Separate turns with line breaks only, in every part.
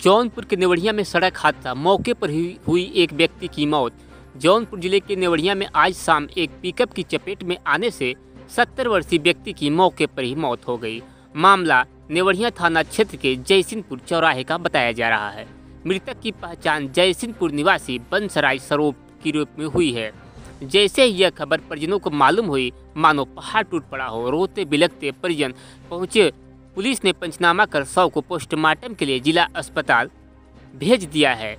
जौनपुर के नेवढ़िया में सड़क हादसा, मौके पर ही हुई एक व्यक्ति की मौत। जौनपुर जिले के नेवढ़िया में आज शाम एक पिकअप की चपेट में आने से 70 वर्षीय व्यक्ति की मौके पर ही मौत हो गई। मामला नेवढ़िया थाना क्षेत्र के जयसिंहपुर चौराहे का बताया जा रहा है। मृतक की पहचान जयसिंहपुर निवासी बंसराय सरोप के रूप में हुई है। जैसे ही यह खबर परिजनों को मालूम हुई, मानो पहाड़ टूट पड़ा हो। रोते बिलखते परिजन पहुंचे। पुलिस ने पंचनामा कर शव को पोस्टमार्टम के लिए जिला अस्पताल भेज दिया है।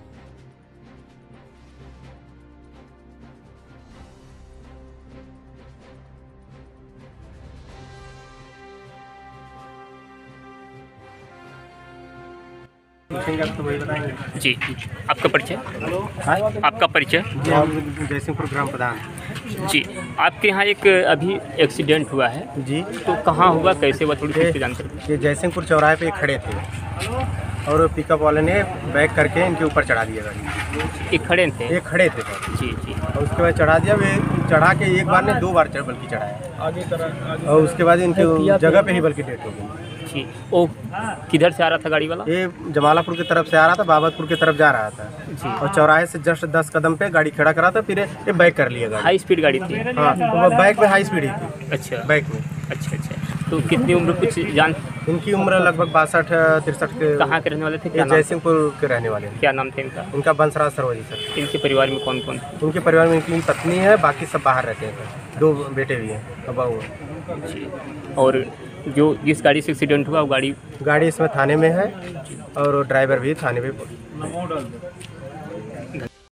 तो वही बताएंगे
जी, आपका परिचय? आपका परिचय?
जी, हम जयसिंहपुर ग्राम प्रधान।
जी, आपके यहाँ एक अभी एक्सीडेंट हुआ है
जी,
तो कहाँ हुआ, कैसे हुआ, थोड़ी सी जानकारी।
ये जयसिंहपुर चौराहे पे खड़े थे और पिकअप वाले ने बैक करके इनके ऊपर चढ़ा दिया गाड़ी।
एक खड़े थे?
एक खड़े थे सर।
जी जी।
और उसके बाद चढ़ा दिया। वे चढ़ा के एक बार ने 2 बार बल्कि चढ़ाया आगे और उसके बाद इनकी जगह पे ही बल्कि डेथ हो गई।
जी, वो किधर से आ रहा था गाड़ी वाला?
ये जमालापुर की तरफ से आ रहा था, बाबतपुर की तरफ जा रहा था
जी।
और चौराहे से जस्ट 10 कदम पे गाड़ी खड़ा करा था, फिर ये बैक कर लिया गाड़ी।
हाई स्पीड गाड़ी थी?
हाँ, तो बैक में हाई स्पीड ही थी।
अच्छा,
बैक में।
अच्छा अच्छा। तो कितनी उम्र कुछ जान?
इनकी उम्र लगभग 62-63 के।
कहाँ के रहने वाले थे?
ये जयसिंहपुर के रहने वाले हैं।
क्या नाम था इनका?
इनका बंसराज सरोजी सर।
इनके परिवार में कौन कौन?
उनके परिवार में इनकी पत्नी है, बाकी सब बाहर रहते हैं सर। 2 बेटे भी हैं और बहू है।
और जो जिस गाड़ी से एक्सीडेंट हुआ वो गाड़ी
इसमें थाने में है और ड्राइवर भी थाने में।